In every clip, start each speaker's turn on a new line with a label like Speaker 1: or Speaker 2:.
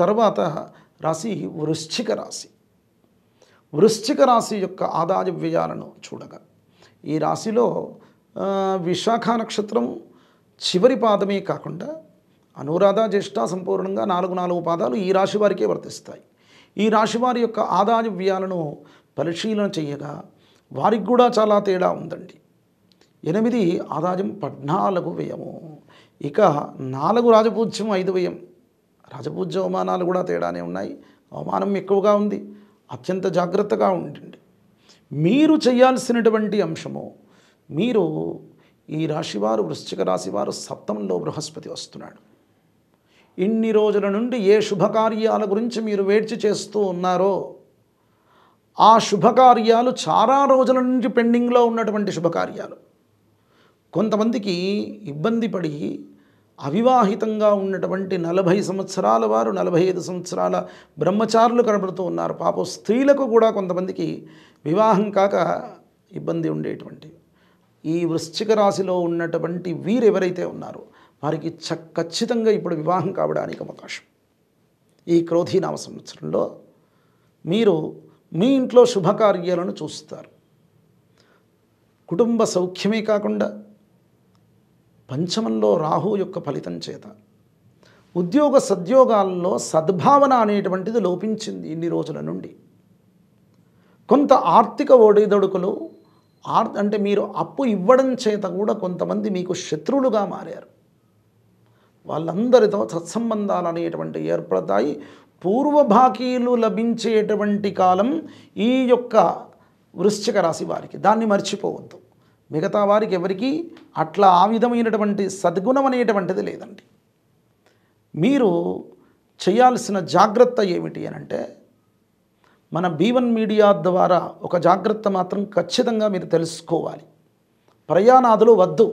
Speaker 1: తర్వాత రాశి వృశ్చిక రాశి. వృశ్చిక రాశి యొక్క ఆదాయ వ్యయాలను చూడగా ఈ రాశిలో విశాఖ నక్షత్రం చివరి పాదమే కాకుండా అనురాధ, జ్యేష్ఠ సంపూర్ణంగా 4 పాదాలు ఈ రాశి వారికే వర్తిస్తాయి. ఈ రాశి వారి యొక్క ఆదాయ వ్యయాలను పరిశీలన చేయగా వారికి కూడా చాలా తేడా ఉందండి. 8 ఆదాయం, 14 వ్యయము. ఇక 4 రాజపూజ్యం, 5 వ్యయం. రాజపూజ్య అవమానాలు కూడా తేడానే ఉన్నాయి. అవమానం ఎక్కువగా ఉంది. అత్యంత జాగ్రత్తగా ఉండండి. మీరు చేయాల్సినటువంటి అంశము, మీరు ఈ రాశివారు వృశ్చిక రాశివారు సప్తమంలో బృహస్పతి వస్తున్నాడు. ఇన్ని రోజుల నుండి ఏ శుభకార్యాల గురించి మీరు వేచి చేస్తూ ఉన్నారో ఆ శుభకార్యాలు చాలా రోజుల నుంచి పెండింగ్లో ఉన్నటువంటి శుభకార్యాలు, కొంతమందికి ఇబ్బంది పడి అవివాహితంగా ఉన్నటువంటి 40 సంవత్సరాల వారు, 45 సంవత్సరాల బ్రహ్మచారులు కనబడుతూ ఉన్నారు. పాపం స్త్రీలకు కూడా కొంతమందికి వివాహం కాక ఇబ్బంది ఉండేటువంటి ఈ వృశ్చిక రాశిలో ఉన్నటువంటి వీరు ఎవరైతే ఉన్నారో వారికి ఖచ్చితంగా ఇప్పుడు వివాహం కావడానికి అవకాశం. ఈ క్రోధీనామ సంవత్సరంలో మీరు మీ ఇంట్లో శుభకార్యాలను చూస్తారు. కుటుంబ సౌఖ్యమే కాకుండా పంచమంలో రాహు యొక్క ఫలితం చేత ఉద్యోగ సద్యోగాల్లో సద్భావన అనేటువంటిది లోపించింది. ఇన్ని రోజుల నుండి కొంత ఆర్థిక ఒడిదొడుకులు, అంటే మీరు అప్పు ఇవ్వడం చేత కూడా కొంతమంది మీకు శత్రువులుగా మారారు. వాళ్ళందరితో సత్సంబంధాలు అనేటువంటి ఏర్పడతాయి. పూర్వ బాకీలు లభించేటువంటి కాలం ఈ యొక్క వృశ్చిక రాశి వారికి. దాన్ని మర్చిపోవద్దు. మిగతా వారికి ఎవరికి అట్లా ఆ విధమైనటువంటి సద్గుణం అనేటువంటిది లేదండి. మీరు చేయాల్సిన జాగ్రత్త ఏమిటి అనంటే, మన B1 మీడియా ద్వారా ఒక జాగ్రత్త మాత్రం ఖచ్చితంగా మీరు తెలుసుకోవాలి. ప్రయాణాదులు వద్దు,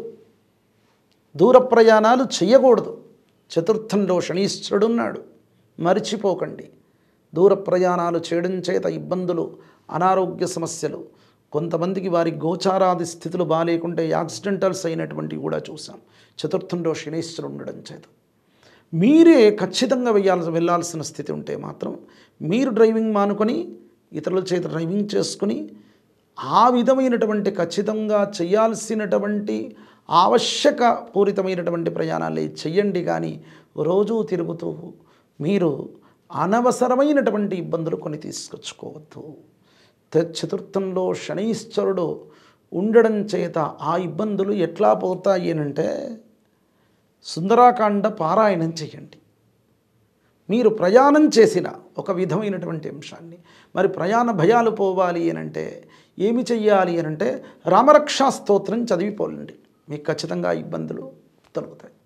Speaker 1: దూర ప్రయాణాలు చేయకూడదు. చతుర్థంలో శనీశ్వరుడున్నాడు, మరిచిపోకండి. దూర ప్రయాణాలు చేయడం చేత ఇబ్బందులు, అనారోగ్య సమస్యలు, కొంతమందికి వారి గోచారాది స్థితులు బాగాలేకుంటే యాక్సిడెంటల్స్ అయినటువంటివి కూడా చూసాం. చతుర్థంలో శనీశ్వరుడు ఉండడం చేత మీరే ఖచ్చితంగా వెళ్ళాల్సిన స్థితి ఉంటే మాత్రం మీరు డ్రైవింగ్ మానుకొని ఇతరుల చేత డ్రైవింగ్ చేసుకుని ఆ విధమైనటువంటి ఖచ్చితంగా చేయాల్సినటువంటి ఆవశ్యక పూరితమైనటువంటి ప్రయాణాలే చెయ్యండి. కానీ రోజూ తిరుగుతూ మీరు అనవసరమైనటువంటి ఇబ్బందులు కొని తీసుకొచ్చుకోవద్దు. చతుర్థంలో శనీశ్వరుడు ఉండడం చేత ఆ ఇబ్బందులు ఎట్లా పోతాయి అంటే, సుందరాకాండ పారాయణం చేయండి. మీరు ప్రయాణం చేసిన ఒక విధమైనటువంటి అంశాన్ని, మరి ప్రయాణ భయాలు పోవాలి అనంటే ఏమి చెయ్యాలి అనంటే రామరక్షా స్తోత్రం చదివిపోలండి. మీకు ఖచ్చితంగా ఇబ్బందులు తొలగుతాయి.